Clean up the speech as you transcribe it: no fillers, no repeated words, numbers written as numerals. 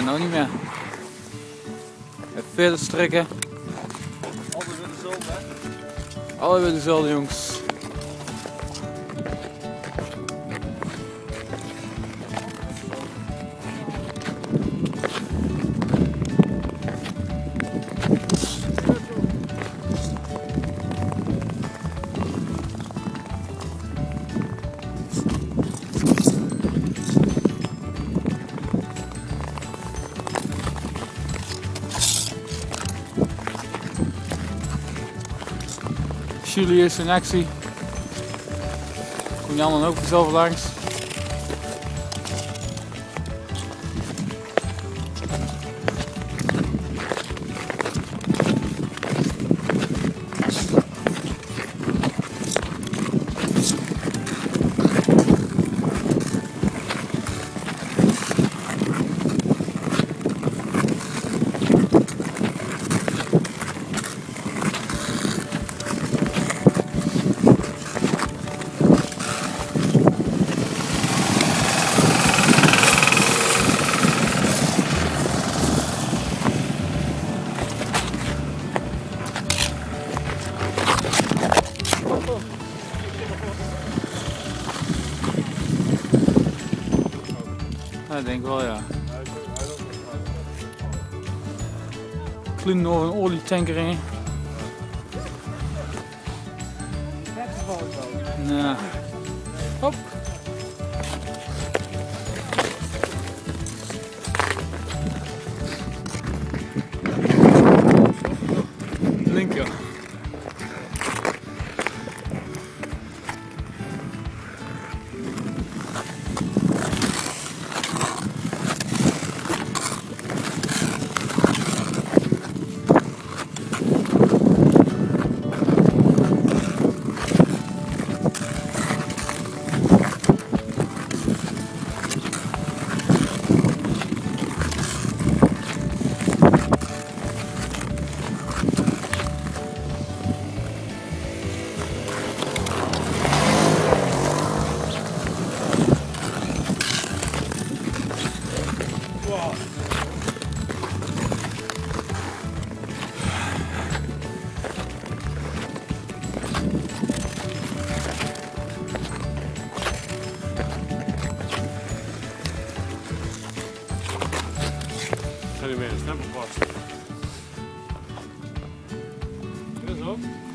nou niet meer. Even verder strikken. Altijd weer dezelfde, hè? Altijd weer dezelfde, jongens. Jullie is in actie. Kom Jan dan ook vanzelf langs. Ja, ik denk wel, ja. Klim nog een olietanker in. Nou. Hop. Linker. Ga niet meer een stempel vast. Dit is ook.